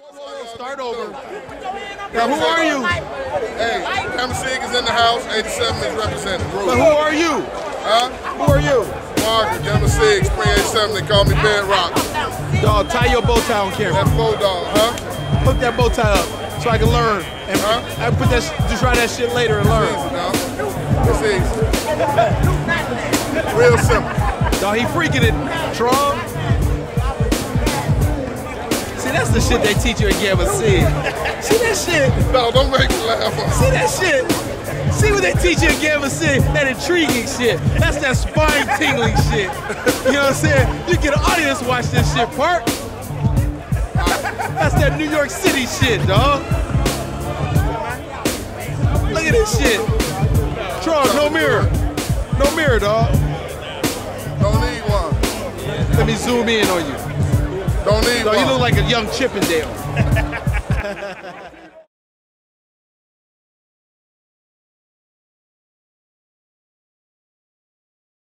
Start over. Now, who are you? Hey, Sig is in the house. 87 is representing. But who are you? Huh? Who are you? Mark, Sig, Spring 87. They call me Bedrock. Dog, tie your bow tie on camera. That's Bulldog, huh? Hook that bow tie up so I can learn. And I put that, just try that shit later and learn. It's easy. Real simple. Dog, he freaking it, Tron. See, that's the shit they teach you at Gamma C. See that shit? No, don't make me laugh. See that shit? See what they teach you at Gamma C? That intriguing shit. That's that spine-tingling shit. You know what I'm saying? You get an audience watch this shit, Park. That's that New York City shit, dog. Look at this shit. Tron, no mirror. No mirror, dog. Don't need one. Let me zoom in on you. Don't need one. You look like a young Chippendale.